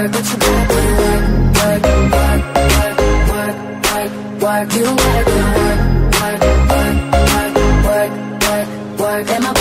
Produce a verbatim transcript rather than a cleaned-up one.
work, but you gotta put in work, work, work, work, work, work, work. You gotta put in work, work, work, work, work, work, work. And my